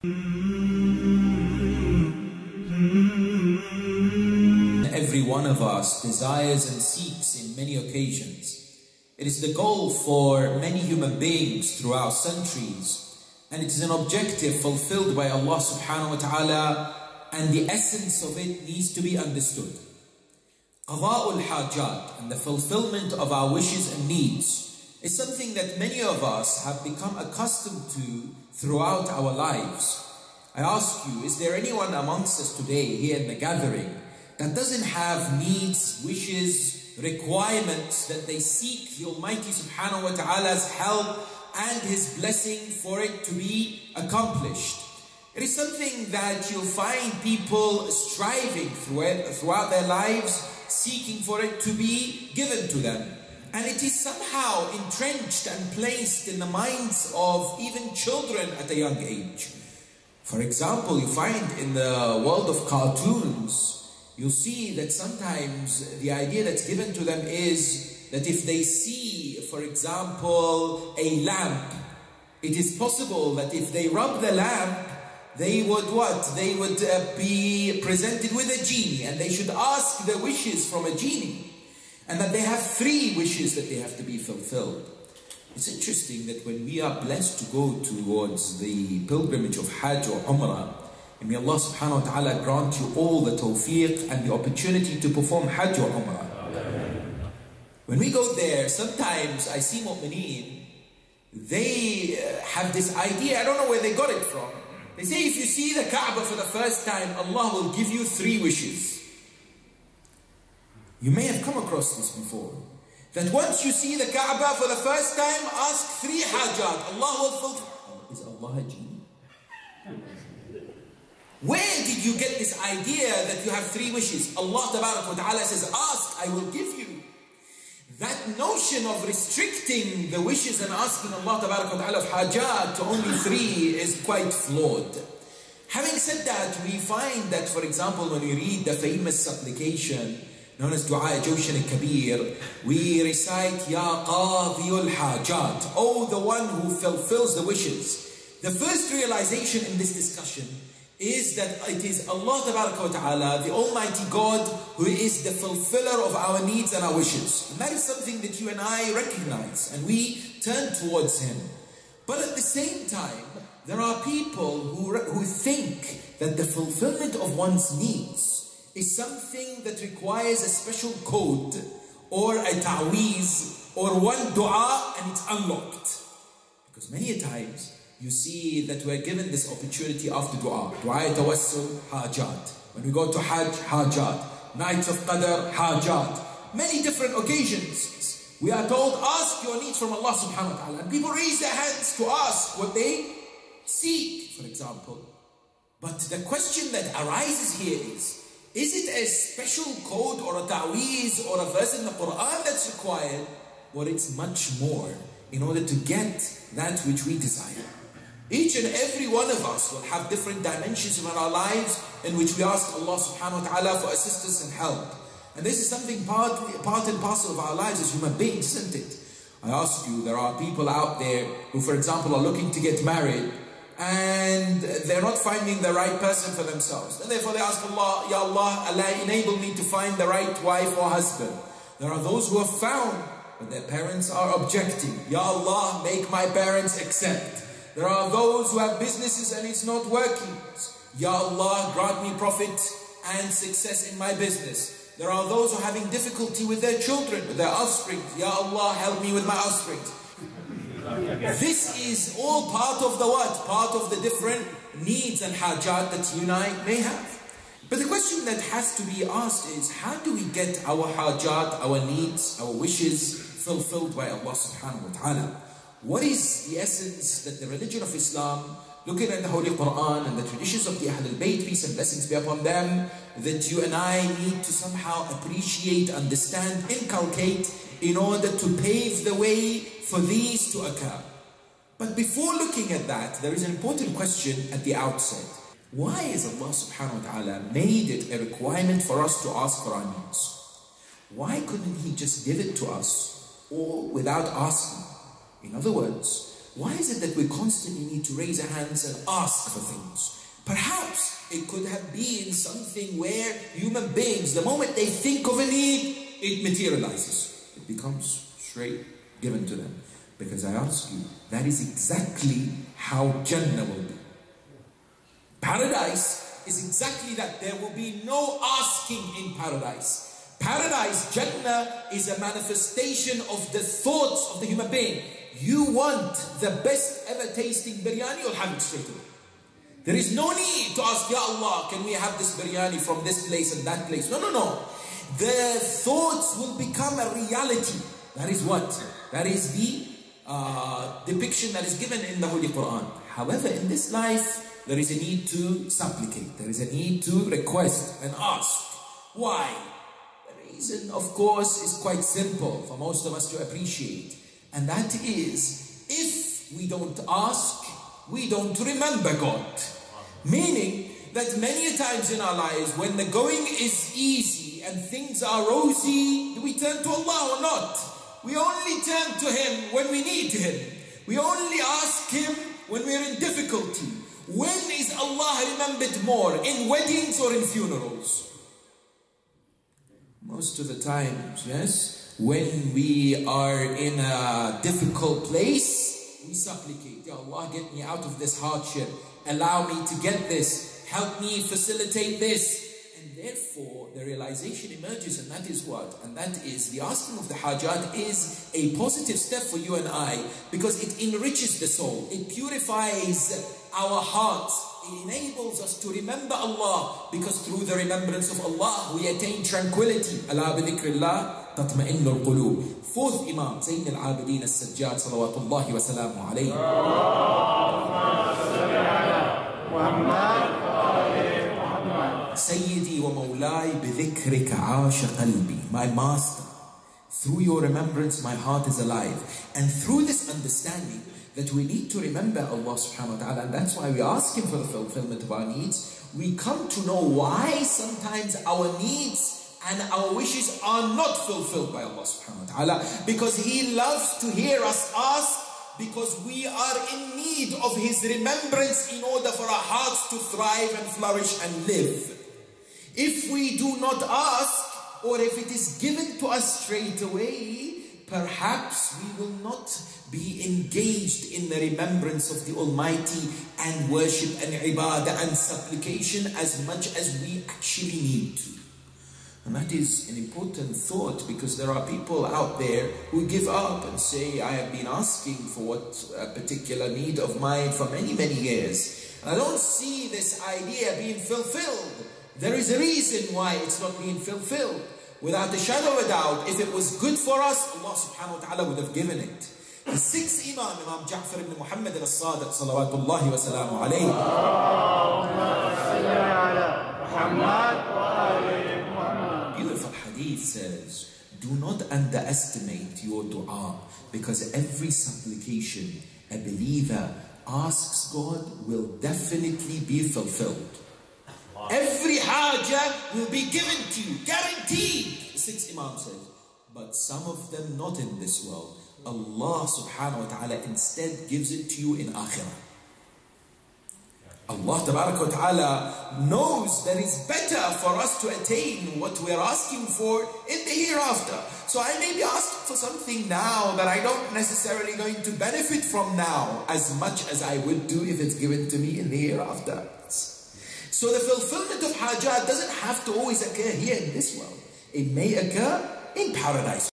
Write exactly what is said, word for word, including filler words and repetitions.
Every one of us desires and seeks in many occasions. It is the goal for many human beings throughout centuries, and it is an objective fulfilled by Allah subhanahu wa ta'ala, and the essence of it needs to be understood. Qada'ul hajat, and the fulfillment of our wishes and needs, is something that many of us have become accustomed to throughout our lives. I ask you, is there anyone amongst us today here in the gathering that doesn't have needs, wishes, requirements that they seek the Almighty subhanahu wa ta'ala's help and His blessing for it to be accomplished? It is something that you'll find people striving through it, throughout their lives, seeking for it to be given to them. And it is somehow entrenched and placed in the minds of even children at a young age. For example, you find in the world of cartoons, you'll see that sometimes the idea that's given to them is that if they see, for example, a lamp, it is possible that if they rub the lamp, they would what? They would uh, be presented with a genie, and they should ask the wishes from a genie. And that they have three wishes that they have to be fulfilled. It's interesting that when we are blessed to go towards the pilgrimage of Hajj or Umrah, and may Allah subhanahu wa ta'ala grant you all the tawfiq and the opportunity to perform Hajj or Umrah. When we go there, sometimes I see mu'mineen, they have this idea, I don't know where they got it from. They say if you see the Kaaba for the first time, Allah will give you three wishes. You may have come across this before. That once you see the Kaaba for the first time, ask three hajat. Allah will fulfill. Is Allah a genie? Where did you get this idea that you have three wishes? Allah Ta'ala says, ask, I will give you. That notion of restricting the wishes and asking Allah Ta'ala of hajat to only three is quite flawed. Having said that, we find that, for example, when we read the famous supplication known as Dua Jawshan al-Kabir, we recite, Ya Qadiyul Hajat, oh, the one who fulfills the wishes. The first realization in this discussion is that it is Allah Ta'ala, the Almighty God, who is the fulfiller of our needs and our wishes. And that is something that you and I recognize, and we turn towards Him. But at the same time, there are people who, who think that the fulfillment of one's needs is something that requires a special code or a ta'weez or one dua and it's unlocked. Because many a times you see that we're given this opportunity after dua. Dua tawassul, hajat. When we go to Hajj, hajat. Nights of Qadr, hajat. Many different occasions. We are told, ask your needs from Allah subhanahu wa ta'ala. And people raise their hands to ask what they seek, for example. But the question that arises here is, is it a special code or a ta'weez or a verse in the Quran that's required? Or it's much more in order to get that which we desire. Each and every one of us will have different dimensions in our lives in which we ask Allah subhanahu wa ta'ala for assistance and help. And this is something part, part and parcel of our lives as human beings, isn't it? I ask you, there are people out there who, for example, are looking to get married, and they're not finding the right person for themselves. And therefore they ask Allah, Ya Allah, Allah enable me to find the right wife or husband. There are those who have found, but their parents are objecting. Ya Allah, make my parents accept. There are those who have businesses and it's not working. Ya Allah, grant me profit and success in my business. There are those who are having difficulty with their children, with their offspring. Ya Allah, help me with my offspring. This is all part of the what? Part of the different needs and hajat that you and I may have. But the question that has to be asked is, how do we get our hajat, our needs, our wishes fulfilled by Allah subhanahu wa ta'ala? What is the essence that the religion of Islam, looking at the Holy Quran and the traditions of the Ahlelbayt, peace and blessings be upon them, that you and I need to somehow appreciate, understand, inculcate in order to pave the way for these to occur? But before looking at that, there is an important question at the outset. Why has Allah subhanahu wa ta'ala made it a requirement for us to ask for our needs? Why couldn't He just give it to us all without asking? In other words, why is it that we constantly need to raise our hands and ask for things? Perhaps it could have been something where human beings, the moment they think of a need, it materializes. It becomes straight given to them. Because I ask you, that is exactly how Jannah will be. Paradise is exactly that. There will be no asking in paradise. Paradise, Jannah, is a manifestation of the thoughts of the human being. You want the best ever tasting biryani, you'll have it straight away. There is no need to ask, Ya Allah, can we have this biryani from this place and that place? No, no, no. The thoughts will become a reality. That is what? That is the uh, depiction that is given in the Holy Quran. However, in this life, there is a need to supplicate. There is a need to request and ask. Why? The reason, of course, is quite simple for most of us to appreciate. And that is, if we don't ask, we don't remember God. Meaning that many times in our lives, when the going is easy and things are rosy, do we turn to Allah or not? We only turn to Him when we need Him. We only ask Him when we are in difficulty. When is Allah remembered more? In weddings or in funerals? Most of the times, yes. When we are in a difficult place, we supplicate. Ya Allah, get me out of this hardship. Allow me to get this. Help me facilitate this. And therefore, the realization emerges, and that is what? And that is the asking of the hajat is a positive step for you and I, because it enriches the soul. It purifies our hearts. It enables us to remember Allah, because through the remembrance of Allah, we attain tranquility. Ala bi dhikrillah tatma'innu al-qulub. Fourth Imam, Zayn al-Abidin al-Sajjad, salawatullahi wa salamu alayhi. Sayyidi wa mawlai bi dhikrika aasha qalbi. My master, through your remembrance, my heart is alive. And through this understanding, that we need to remember Allah subhanahu wa ta'ala, and that's why we ask Him for the fulfillment of our needs. We come to know why sometimes our needs and our wishes are not fulfilled by Allah subhanahu wa ta'ala, because He loves to hear us ask, because we are in need of His remembrance in order for our hearts to thrive and flourish and live. If we do not ask, or if it is given to us straight away, perhaps we will not be engaged in the remembrance of the Almighty and worship and ibadah and supplication as much as we actually need to. And that is an important thought, because there are people out there who give up and say, I have been asking for what a particular need of mine for many, many years. And I don't see this idea being fulfilled. There is a reason why it's not being fulfilled. Without a shadow of a doubt, if it was good for us, Allah subhanahu wa ta'ala would have given it. The sixth Imam, Imam Ja'far ibn Muhammed al-Sadiq, salawatullahi wa salamu alayhi. Beautiful hadith says, do not underestimate your dua, because every supplication a believer asks God will definitely be fulfilled. Every hajah will be given to you, guaranteed. The sixth Imam says, but some of them not in this world. Allah subhanahu wa ta'ala instead gives it to you in akhirah. Allah tabarak wa ta'ala knows that it's better for us to attain what we are asking for in the hereafter. So I may be asked for something now that I don't necessarily going to benefit from now as much as I would do if it's given to me in the hereafter. So the fulfillment of hajat doesn't have to always occur here in this world. It may occur in paradise.